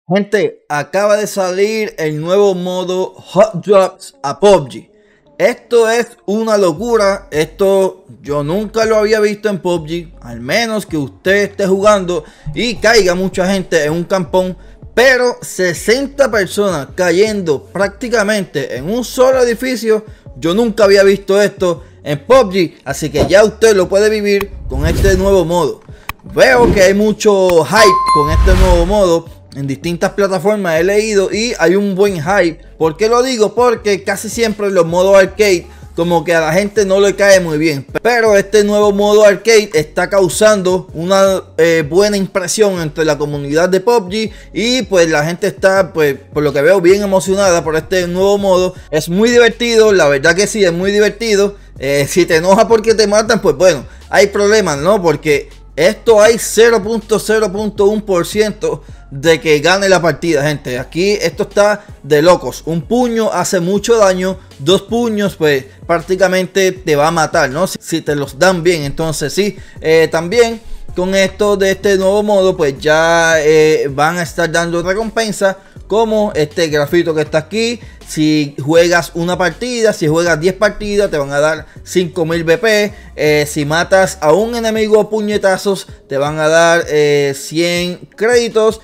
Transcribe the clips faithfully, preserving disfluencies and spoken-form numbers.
Gente, acaba de salir el nuevo modo Hot Drops a P U B G. Esto es una locura. Esto yo nunca lo había visto en P U B G. Al menos que usted esté jugando y caiga mucha gente en un campón. Pero sesenta personas cayendo prácticamente en un solo edificio. Yo nunca había visto esto en P U B G. Así que ya usted lo puede vivir con este nuevo modo. Veo que hay mucho hype con este nuevo modo. En distintas plataformas he leído y hay un buen hype. ¿Por qué lo digo? Porque casi siempre los modos arcade como que a la gente no le cae muy bien. Pero este nuevo modo arcade está causando una eh, buena impresión entre la comunidad de P U B G. Y pues la gente está, pues por lo que veo, bien emocionada por este nuevo modo. Es muy divertido, la verdad que sí, es muy divertido. Eh, si te enoja porque te matan, pues bueno, hay problemas, ¿no? Porque esto hay cero punto cero uno por ciento de que gane la partida, gente. Aquí esto está de locos. Un puño hace mucho daño. Dos puños pues prácticamente te va a matar, ¿no? Si, si te los dan bien. Entonces sí, eh, también con esto de este nuevo modo pues ya eh, van a estar dando recompensa, como este grafito que está aquí. Si juegas una partida, si juegas diez partidas, te van a dar cinco mil B P. Eh, si matas a un enemigo a puñetazos, te van a dar eh, cien créditos.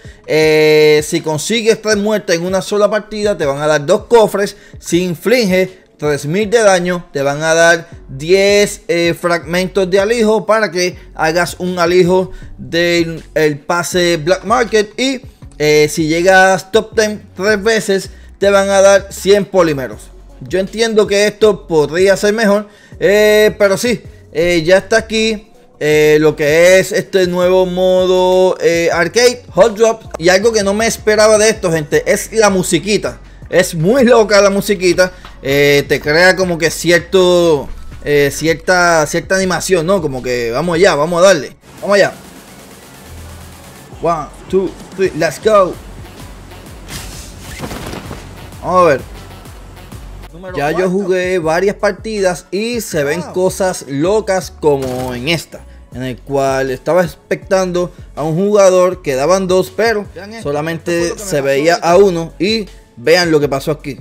Eh, si consigues tres muertes en una sola partida, te van a dar dos cofres. Si inflige tres mil de daño, te van a dar diez eh, fragmentos de alijo para que hagas un alijo del el pase Black Market. Y eh, si llegas top diez tres veces, te van a dar cien polímeros. Yo entiendo que esto podría ser mejor, eh, pero sí, eh, ya está aquí eh, lo que es este nuevo modo eh, arcade Hot Drops. Y algo que no me esperaba de esto, gente, es la musiquita. Es muy loca la musiquita. Eh, te crea como que cierto eh, cierta cierta animación, ¿no? Como que vamos allá, vamos a darle, vamos allá. One, two, three, let's go. Vamos a ver. Ya yo jugué varias partidas y se ven cosas locas como en esta, en el cual estaba expectando a un jugador que daban dos, pero solamente se veía a uno. Y vean lo que pasó aquí.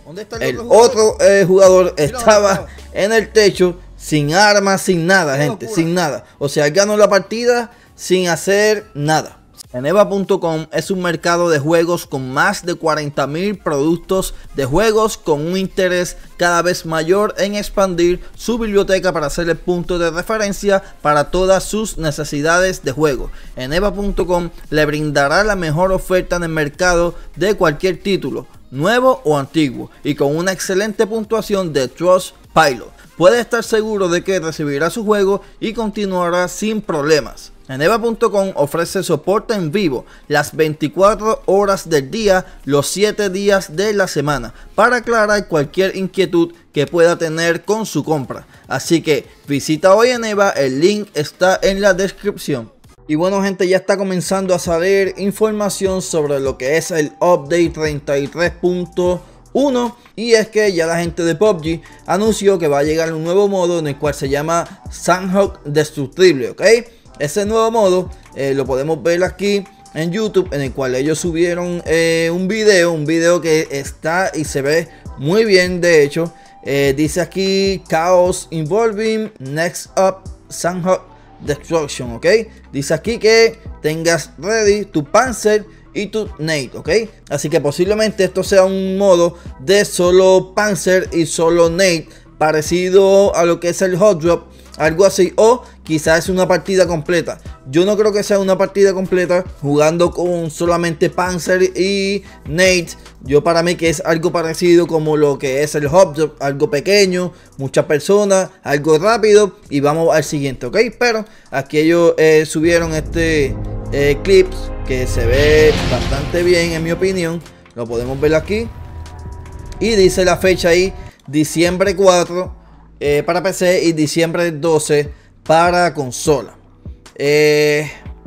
El otro eh, jugador estaba en el techo sin armas, sin nada, gente, sin nada. O sea, ganó la partida sin hacer nada. Eneba punto com es un mercado de juegos con más de cuarenta mil productos de juegos, con un interés cada vez mayor en expandir su biblioteca para ser el punto de referencia para todas sus necesidades de juego. Eneba punto com le brindará la mejor oferta en el mercado de cualquier título, nuevo o antiguo, y con una excelente puntuación de Trustpilot. Puede estar seguro de que recibirá su juego y continuará sin problemas. Eneba punto com ofrece soporte en vivo las veinticuatro horas del día, los siete días de la semana, para aclarar cualquier inquietud que pueda tener con su compra. Así que visita hoy Eneba, el link está en la descripción. Y bueno, gente, ya está comenzando a salir información sobre lo que es el update treinta y tres punto uno. Y es que ya la gente de P U B G anunció que va a llegar un nuevo modo en el cual se llama Sanhok Destructible, ¿ok? Ese nuevo modo eh, lo podemos ver aquí en YouTube, en el cual ellos subieron eh, un video, un video que está y se ve muy bien. De hecho, eh, dice aquí Chaos Involving Next Up Sanhok Destruction, ¿ok? Dice aquí que tengas ready tu Panzer y tu Nade, ¿ok? Así que posiblemente esto sea un modo de solo Panzer y solo Nade, parecido a lo que es el Hot Drop, algo así, o quizás es una partida completa. Yo no creo que sea una partida completa jugando con solamente Panzer y Nade. Yo para mí que es algo parecido como lo que es el Hot Drop, algo pequeño, muchas personas, algo rápido, y vamos al siguiente, ¿ok? Pero aquí ellos eh, subieron este eh, clips que se ve bastante bien, en mi opinión. Lo podemos ver aquí y dice la fecha ahí, diciembre cuatro eh, para P C y diciembre doce para consola. eh,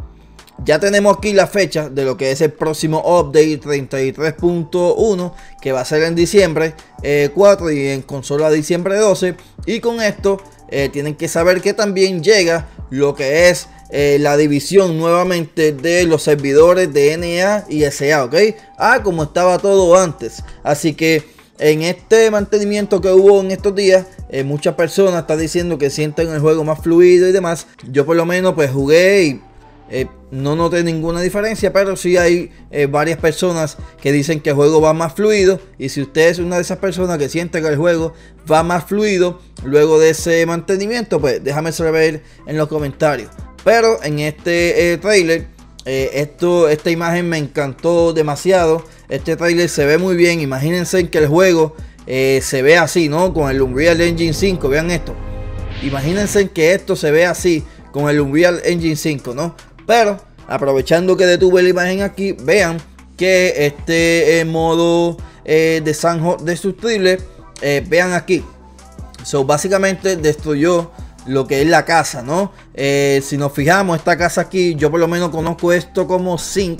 Ya tenemos aquí la fecha de lo que es el próximo update treinta y tres punto uno, que va a ser en diciembre eh, cuatro y en consola diciembre doce. Y con esto eh, tienen que saber que también llega lo que es eh, la división nuevamente de los servidores de N A y S A, ¿ok? Ah, como estaba todo antes. Así que en este mantenimiento que hubo en estos días, eh, muchas personas están diciendo que sienten el juego más fluido y demás. Yo por lo menos pues jugué y eh, no noté ninguna diferencia, pero sí hay eh, varias personas que dicen que el juego va más fluido. Y si usted es una de esas personas que siente que el juego va más fluido luego de ese mantenimiento, pues déjame saber en los comentarios. Pero en este eh, trailer, eh, esto, esta imagen me encantó demasiado. Este trailer se ve muy bien. Imagínense que el juego eh, se ve así, ¿no? Con el Unreal Engine cinco. Vean esto. Imagínense que esto se ve así con el Unreal Engine cinco, ¿no? Pero aprovechando que detuve la imagen aquí, vean que este eh, modo eh, de Sanhok destructible, eh, vean aquí. So, básicamente destruyó lo que es la casa, ¿no? Eh, si nos fijamos, esta casa aquí, yo por lo menos conozco esto como zinc.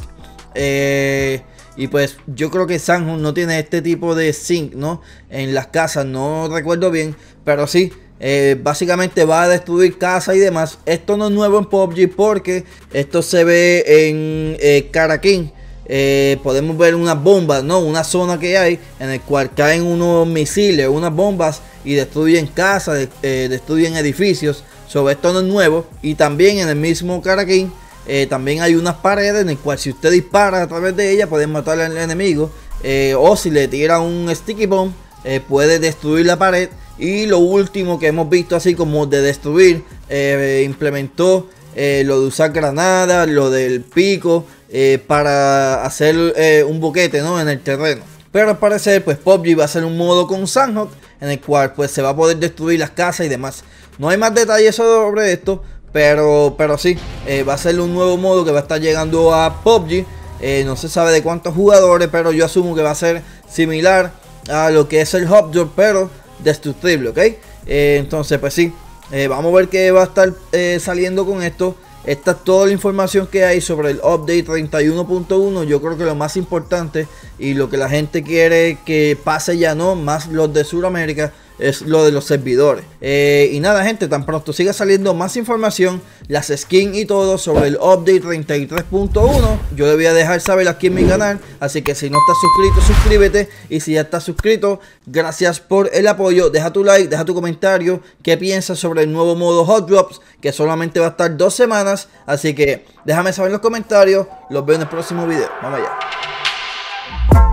Eh, y pues yo creo que Sanhok no tiene este tipo de zinc, ¿no? En las casas, no recuerdo bien, pero sí. Eh, básicamente va a destruir casas y demás. Esto no es nuevo en P U B G porque esto se ve en eh, Karakin. Eh, podemos ver unas bombas, ¿no? Una zona que hay en el cual caen unos misiles, unas bombas y destruyen casas, de, eh, destruyen edificios. Sobre esto no es nuevo. Y también en el mismo Karakin eh, también hay unas paredes en el cual si usted dispara a través de ella puede matar al enemigo. Eh, o si le tira un sticky bomb eh, puede destruir la pared. Y lo último que hemos visto así como de destruir, eh, implementó eh, lo de usar granadas, lo del pico, eh, para hacer eh, un boquete, ¿no? En el terreno. Pero al parecer pues P U B G va a ser un modo con Sanhok en el cual pues se va a poder destruir las casas y demás. No hay más detalles sobre esto, pero, pero sí, eh, va a ser un nuevo modo que va a estar llegando a P U B G. Eh, no se sabe de cuántos jugadores, pero yo asumo que va a ser similar a lo que es el Hub Drop, pero destructible, ¿ok? Eh, entonces pues sí, eh, vamos a ver qué va a estar eh, saliendo con esto. Esta es toda la información que hay sobre el update treinta y uno punto uno. Yo creo que lo más importante y lo que la gente quiere que pase ya, no más los de Sudamérica, es lo de los servidores. Eh, y nada, gente, tan pronto siga saliendo más información, las skins y todo sobre el update treinta y tres punto uno, yo le voy a dejar saber aquí en mi canal. Así que si no estás suscrito, suscríbete. Y si ya estás suscrito, gracias por el apoyo. Deja tu like, deja tu comentario. ¿Qué piensas sobre el nuevo modo Hot Drops? Que solamente va a estar dos semanas. Así que déjame saber en los comentarios. Los veo en el próximo video. Vamos allá.